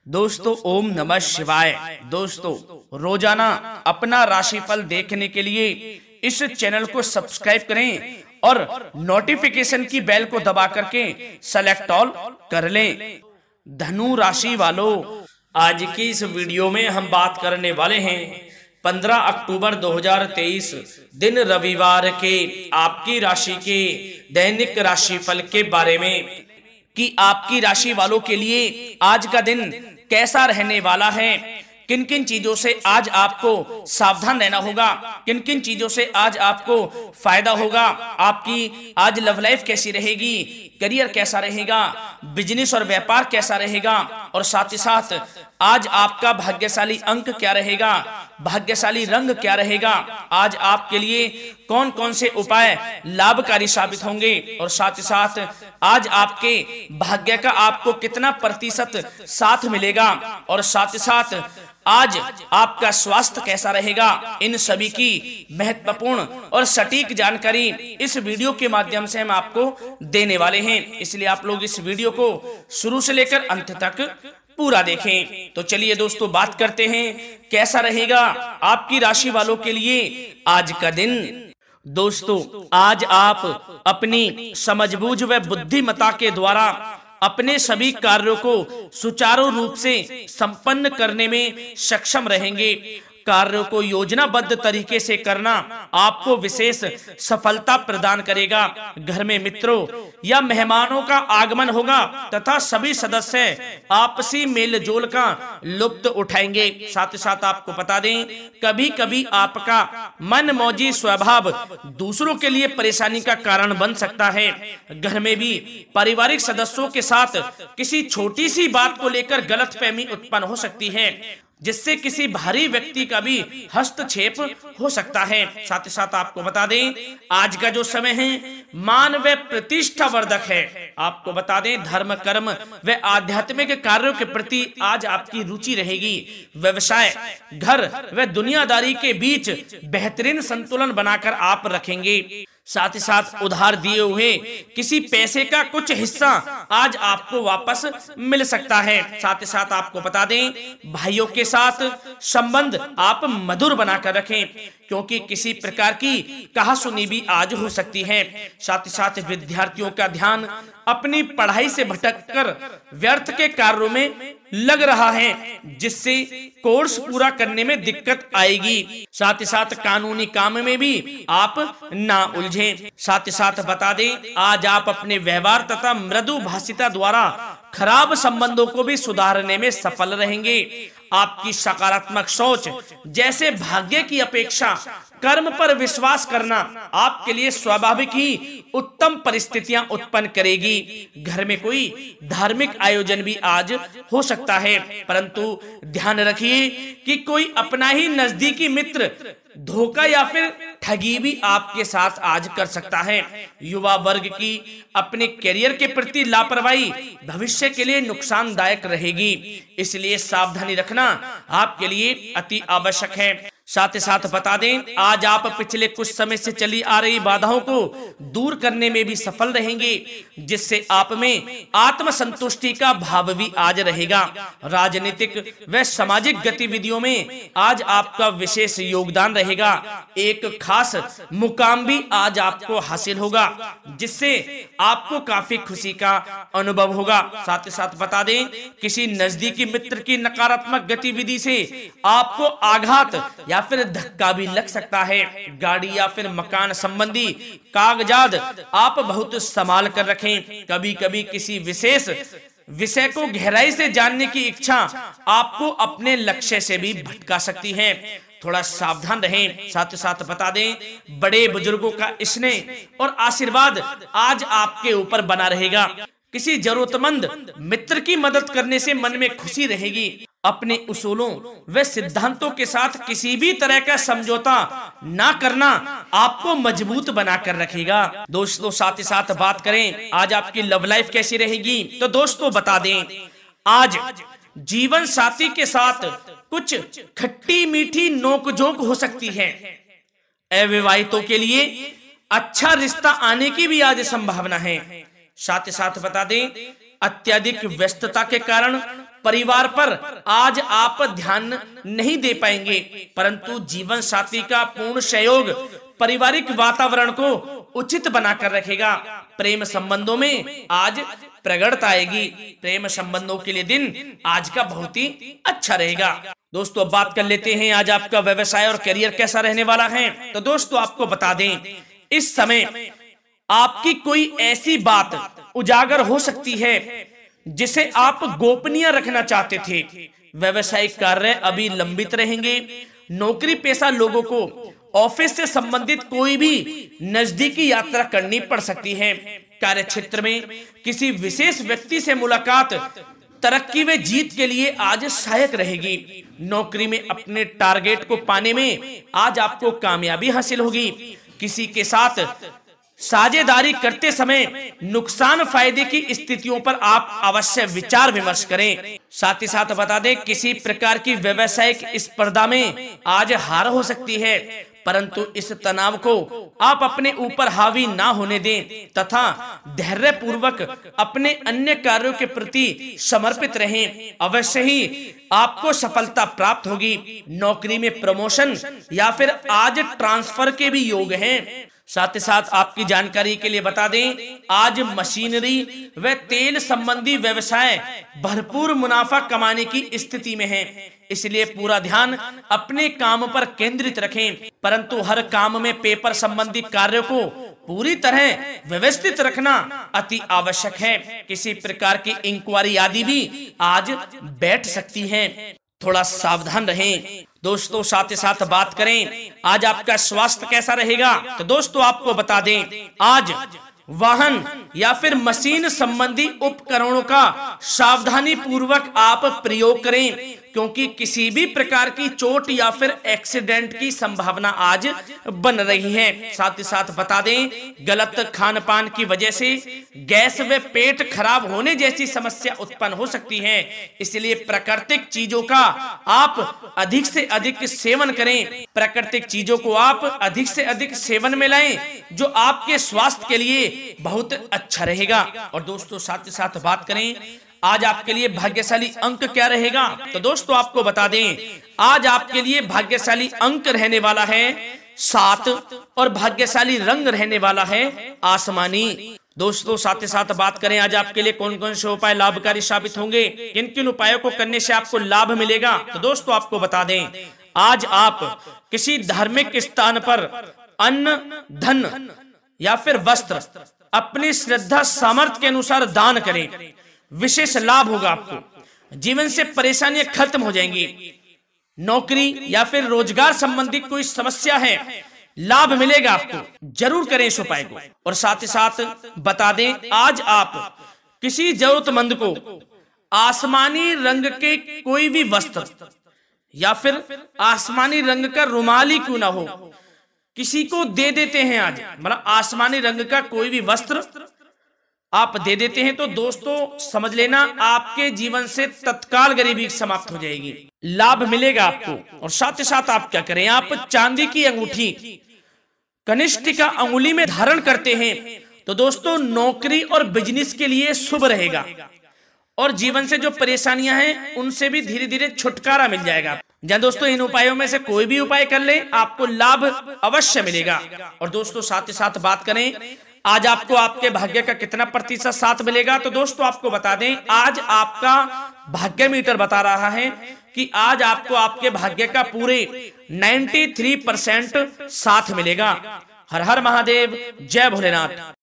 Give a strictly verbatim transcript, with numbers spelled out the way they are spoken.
दोस्तों ओम नमः शिवाय। दोस्तों रोजाना अपना राशिफल देखने के लिए इस चैनल को सब्सक्राइब करें और नोटिफिकेशन की बेल को दबा करके सेलेक्ट ऑल कर लें। धनु राशि वालों, आज की इस वीडियो में हम बात करने वाले हैं पंद्रह अक्टूबर दो हज़ार तेईस दिन रविवार के आपकी राशि के दैनिक राशिफल के बारे में कि आपकी राशि वालों के लिए आज का दिन कैसा रहने वाला है, किन किन चीजों से आज आपको सावधान रहना होगा, किन किन चीजों से आज आपको फायदा होगा, आपकी आज लव लाइफ कैसी रहेगी, करियर कैसा रहेगा, बिजनेस और व्यापार कैसा रहेगा, और साथ ही साथ आज आपका भाग्यशाली अंक क्या रहेगा, भाग्यशाली रंग क्या रहेगा, आज आपके लिए कौन कौन से उपाय लाभकारी साबित होंगे, और साथ ही साथ आज आपके भाग्य का आपको कितना प्रतिशत साथ मिलेगा, और साथ ही साथ आज आपका स्वास्थ्य कैसा रहेगा। इन सभी की महत्वपूर्ण और सटीक जानकारी इस वीडियो के माध्यम से हम आपको देने वाले हैं, इसलिए आप लोग इस वीडियो को शुरू से लेकर अंत तक पूरा देखें। तो चलिए दोस्तों बात करते हैं कैसा रहेगा आपकी राशि वालों के लिए आज का दिन। दोस्तों आज आप अपनी समझबूझ व बुद्धिमत्ता के द्वारा अपने सभी कार्यों को सुचारू रूप से संपन्न करने में सक्षम रहेंगे। कार्यों को योजनाबद्ध तरीके से करना आपको विशेष सफलता प्रदान करेगा। घर में मित्रों या मेहमानों का आगमन होगा तथा सभी सदस्य आपसी मेल जोल का लुत्फ उठाएंगे। साथ ही साथ आपको बता दें, कभी कभी आपका मन मौजी स्वभाव दूसरों के लिए परेशानी का कारण बन सकता है। घर में भी पारिवारिक सदस्यों के साथ किसी छोटी सी बात को लेकर गलतफहमी उत्पन्न हो सकती है, जिससे किसी भारी व्यक्ति का भी हस्तक्षेप हो सकता है। साथ ही साथ आपको बता दें, आज का जो समय है मान व प्रतिष्ठा वर्धक है। आपको बता दें, धर्म कर्म व आध्यात्मिक कार्यों के प्रति आज आपकी रुचि रहेगी। व्यवसाय, घर व दुनियादारी के बीच बेहतरीन संतुलन बनाकर आप रखेंगे। साथ ही साथ उधार दिए हुए किसी पैसे का कुछ हिस्सा आज आपको वापस मिल सकता है। साथ ही साथ आपको बता दें, भाइयों के साथ संबंध आप मधुर बनाकर रखें, क्योंकि किसी प्रकार की कहासुनी भी आज हो सकती है। साथ ही साथ विद्यार्थियों का ध्यान अपनी पढ़ाई से भटककर व्यर्थ के कार्यों में लग रहा है, जिससे कोर्स पूरा करने में दिक्कत आएगी। साथ ही साथ कानूनी काम में भी आप ना उलझें। साथ ही साथ बता दें, आज आप अपने व्यवहार तथा मृदु भाषिता द्वारा खराब संबंधों को भी सुधारने में सफल रहेंगे। आपकी सकारात्मक सोच जैसे भाग्य की अपेक्षा कर्म पर विश्वास करना आपके लिए स्वाभाविक ही उत्तम परिस्थितियां उत्पन्न करेगी। घर में कोई धार्मिक आयोजन भी आज हो सकता है, परंतु ध्यान रखिए कि कोई अपना ही नजदीकी मित्र धोखा या फिर ठगी भी आपके साथ आज कर सकता है। युवा वर्ग की अपने करियर के प्रति लापरवाही भविष्य के लिए नुकसानदायक रहेगी, इसलिए सावधानी रखना आपके लिए अति आवश्यक है। साथ ही साथ बता दें, आज आप पिछले कुछ समय से चली आ रही बाधाओं को दूर करने में भी सफल रहेंगे, जिससे आप में आत्मसंतुष्टि का भाव भी आज रहेगा। राजनीतिक व सामाजिक गतिविधियों में आज आपका विशेष योगदान रहेगा। एक खास मुकाम भी आज आपको हासिल होगा, जिससे आपको काफी खुशी का अनुभव होगा। साथ ही साथ बता दें, किसी नजदीकी मित्र की नकारात्मक गतिविधि से आपको आघात या फिर धक्का भी लग सकता है। गाड़ी या फिर मकान संबंधी कागजात आप बहुत संभाल कर रखें। कभी कभी किसी विशेष विषय को गहराई से जानने की इच्छा आपको अपने लक्ष्य से भी भटका सकती है, थोड़ा सावधान रहें। साथ ही साथ बता दें, बड़े बुजुर्गों का स्नेह और आशीर्वाद आज आपके ऊपर बना रहेगा। किसी जरूरतमंद मित्र की मदद करने से मन में खुशी रहेगी। अपने उसूलों व सिद्धांतों के साथ किसी भी तरह का समझौता ना करना आपको मजबूत बनाकर रखेगा। दोस्तों साथ ही साथ बात करें, आज आपकी लव लाइफ कैसी रहेगी, तो दोस्तों बता दें, आज जीवन साथी के साथ कुछ खट्टी मीठी नोकझोंक हो सकती है। अविवाहितों के लिए अच्छा रिश्ता आने की भी आज संभावना है। साथ ही साथ बता दें, अत्यधिक व्यस्तता के कारण परिवार पर आज आप ध्यान नहीं दे पाएंगे, परंतु जीवन साथी का पूर्ण सहयोग पारिवारिक वातावरण को उचित बनाकर रखेगा। प्रेम संबंधों में आज प्रगड़ता आएगी। प्रेम संबंधों के लिए दिन आज का बहुत ही अच्छा रहेगा। दोस्तों अब बात कर लेते हैं आज आपका व्यवसाय और करियर कैसा रहने वाला है। तो दोस्तों आपको बता दें, इस समय आपकी कोई ऐसी बात उजागर हो सकती है जिसे आप गोपनीय रखना चाहते थे। व्यवसायिक कार्य अभी लंबित रहेंगे। नौकरी पेशा लोगों को ऑफिस से संबंधित कोई भी नजदीकी यात्रा करनी पड़ सकती है। कार्य क्षेत्र में किसी विशेष व्यक्ति से मुलाकात तरक्की व जीत के लिए आज सहायक रहेगी। नौकरी में अपने टारगेट को पाने में आज आपको कामयाबी हासिल होगी। किसी के साथ साझेदारी करते समय नुकसान फायदे की स्थितियों पर आप अवश्य विचार विमर्श करें। साथ ही साथ बता दें, किसी प्रकार की व्यावसायिक स्पर्धा में आज हार हो सकती है, परंतु इस तनाव को आप अपने ऊपर हावी ना होने दें तथा धैर्य पूर्वक अपने अन्य कार्यों के प्रति समर्पित रहें। अवश्य ही आपको सफलता प्राप्त होगी। नौकरी में प्रमोशन या फिर आज ट्रांसफर के भी योग हैं। साथ ही साथ आपकी जानकारी के लिए बता दें, आज मशीनरी व तेल संबंधी व्यवसाय भरपूर मुनाफा कमाने की स्थिति में है, इसलिए पूरा ध्यान अपने काम पर केंद्रित रखें। परंतु हर काम में पेपर संबंधी कार्यों को पूरी तरह व्यवस्थित रखना अति आवश्यक है। किसी प्रकार की इंक्वायरी आदि भी आज बैठ सकती है, थोड़ा सावधान रहें। दोस्तों साथ ही साथ बात करें आज आपका स्वास्थ्य कैसा रहेगा। तो दोस्तों आपको बता दें, आज वाहन या फिर मशीन संबंधी उपकरणों का सावधानी पूर्वक आप प्रयोग करें, क्योंकि किसी भी प्रकार की चोट या फिर एक्सीडेंट की संभावना आज बन रही है। साथ ही साथ बता दें, गलत खान पान की वजह से गैस व पेट खराब होने जैसी समस्या उत्पन्न हो सकती है, इसलिए प्राकृतिक चीजों का आप अधिक से अधिक सेवन करें। प्राकृतिक चीजों को आप अधिक से अधिक सेवन में लाएं, जो आपके स्वास्थ्य के लिए बहुत अच्छा रहेगा। और दोस्तों साथ ही साथ बात करें, आज आपके लिए भाग्यशाली अंक क्या रहेगा। तो दोस्तों आपको बता दें, आज आपके लिए भाग्यशाली अंक रहने वाला है सात और भाग्यशाली रंग रहने वाला है आसमानी। दोस्तों साथ ही साथ बात करें, आज आपके लिए कौन कौन से उपाय लाभकारी साबित होंगे, किन किन उपायों को करने से आपको लाभ मिलेगा। तो दोस्तों आपको बता दें, आज आप किसी धार्मिक स्थान पर अन्न, धन या फिर वस्त्र अपनी श्रद्धा सामर्थ्य के अनुसार दान करें, विशेष लाभ होगा। आपको जीवन से परेशानियां खत्म हो जाएंगी। नौकरी या फिर रोजगार संबंधी कोई समस्या है, लाभ मिलेगा आपको, जरूर करें इस उपाय को। और साथ ही साथ बता दें, आज आप किसी जरूरतमंद को आसमानी रंग के कोई भी वस्त्र या फिर आसमानी रंग का रुमाल ही क्यों ना हो, किसी को दे देते हैं। आज मतलब आसमानी रंग का कोई भी वस्त्र आप दे देते हैं, तो दोस्तों समझ लेना आपके जीवन से तत्काल गरीबी समाप्त हो जाएगी, लाभ मिलेगा आपको। और साथ ही साथ आप क्या करें, आप चांदी की अंगूठी कनिष्ठिका अंगुली में धारण करते हैं, तो दोस्तों नौकरी और बिजनेस के लिए शुभ रहेगा और जीवन से जो परेशानियां हैं उनसे भी धीरे धीरे छुटकारा मिल जाएगा। जहाँ दोस्तों इन उपायों में से कोई भी उपाय कर ले, आपको लाभ अवश्य मिलेगा। और दोस्तों साथ ही साथ बात करें, आज आपको आपके भाग्य का कितना प्रतिशत साथ मिलेगा। तो दोस्तों आपको बता दें, आज आपका भाग्य मीटर बता रहा है कि आज आपको आपके भाग्य का पूरे तिरानवे परसेंट साथ मिलेगा। हर हर महादेव, जय भोलेनाथ।